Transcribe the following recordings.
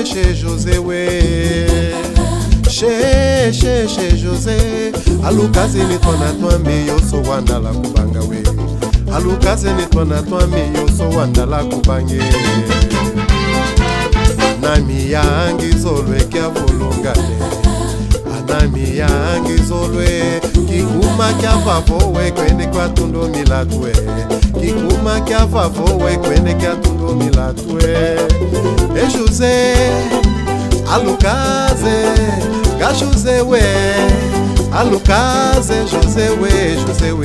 chez José we chez José alukazini twana twambi yoso wanda la kubanga we alukazini twana twambi yoso wanda la kubange anami yangi zolwe kya volongane anami yangi zolwe kikuma kya favowe kwene kwa tundo milatwe kikuma kya favowe kwene kya tundo milatwe e José alukaze ga José we alukaze José we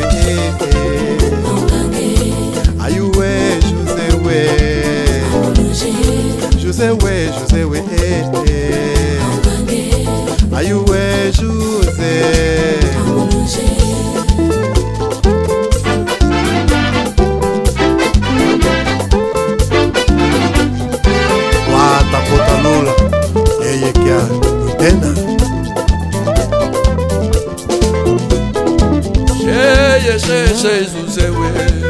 ayuwe José we ayuwe José wata lula yeye kya tena José we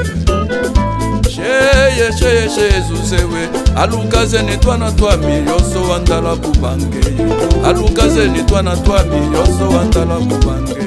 José we alukaze ni twana twami yoso wandala kubange alukaze ni twana twami yoso wandala kubange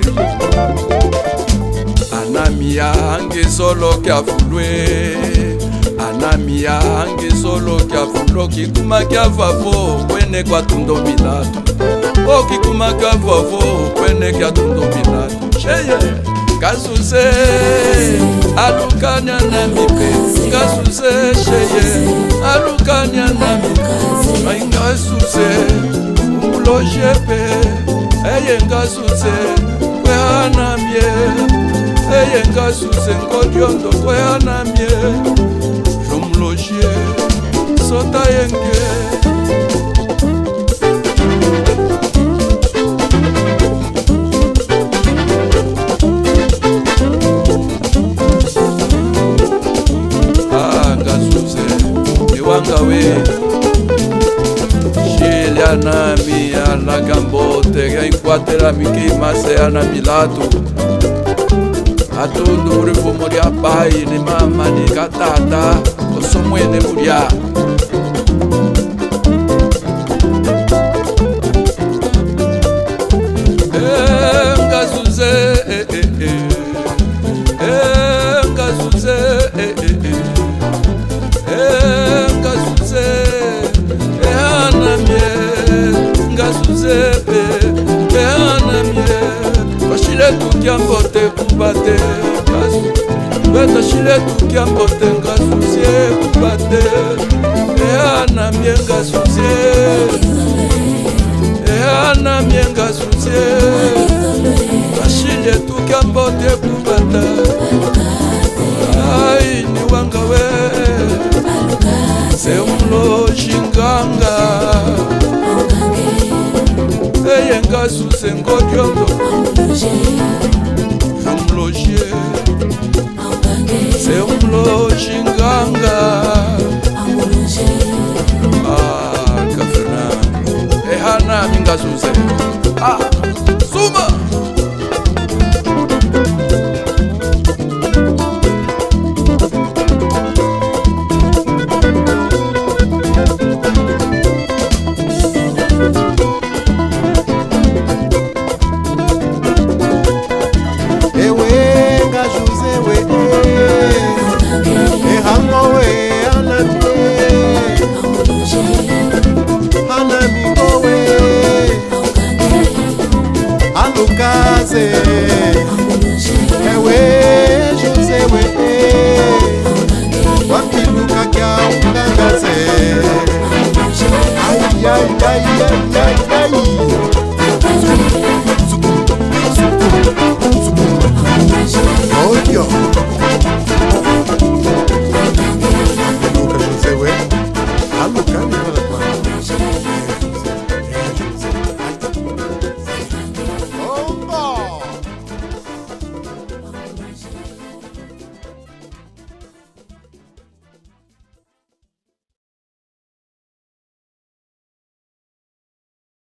anami yangi solo kya fulwe anami yangi solo kya fulo kikuma kya favo kwene kwa tundo milatu o kikuma kya favo kwene kya tundo milatu sheye Kasuse alukanya na mipe Kasuse sheye alukanya na mipe Kasuse umulojepe eye Kasuse kwe anamye eye Kasuse nkodyondo kwe anamye Jomloje sota yenge we Shilia nami ala gambote ga inquatera miki mase ana milato atundu murifu muri apai ni mama ni katata osomwene muria Ngasuze tukiambote kubate kasu beta shile tukiambote ngasusie kubate ana mienga susie ana mienga susie bashile tukiambote kubata ai ni wanga we se umlo shinganga eye ngasuse ngodyondo Jomloje c'est umloje nganga kafena ehana mingazuze suma alukaze ewe José we wakiluka kya ungangaze ay oh yo aluka José we aluka